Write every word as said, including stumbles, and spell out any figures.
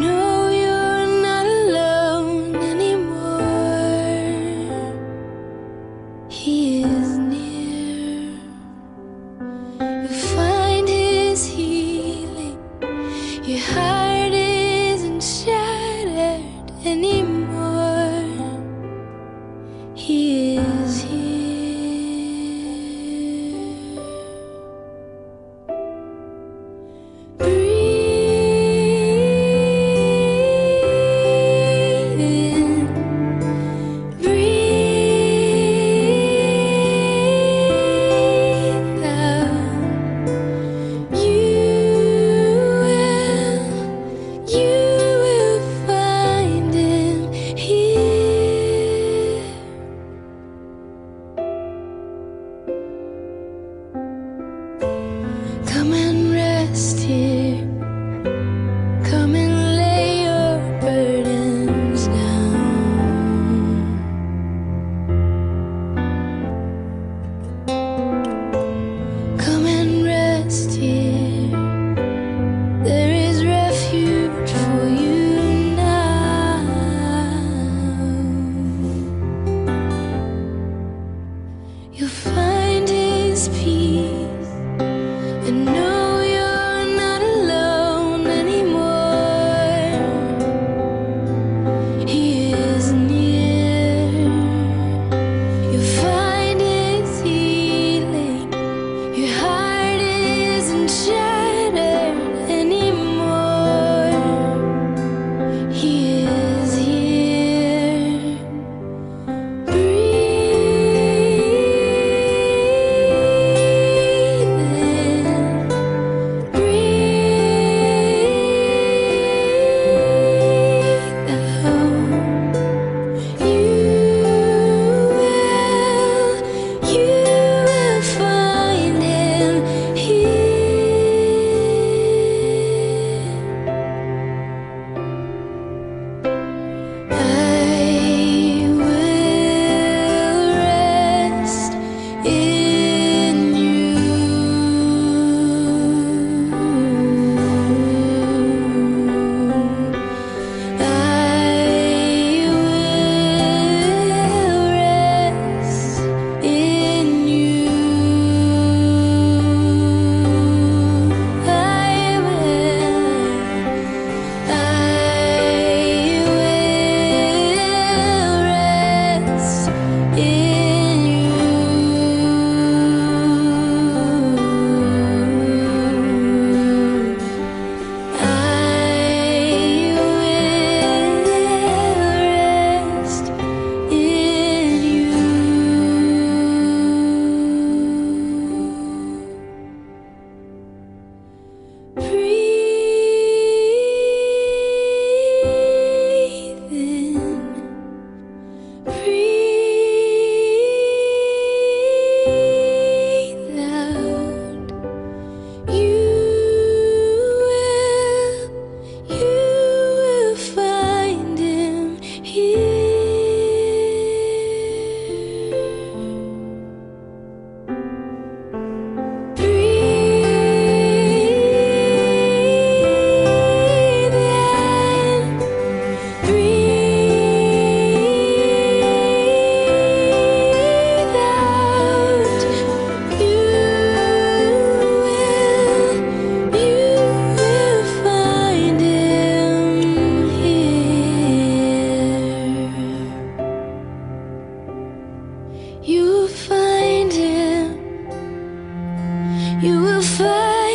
know you're not alone anymore. He is near. You find his healing. Your heart isn't shattered anymore. He is here. Come and rest here. Come and lay your burdens down. Come and rest here. There is refuge for you now. You'll find his peace. And know you're not alone anymore. He is near. You'll find his healing. Your heart isn't shattered anymore. He is here. You will find him. You will find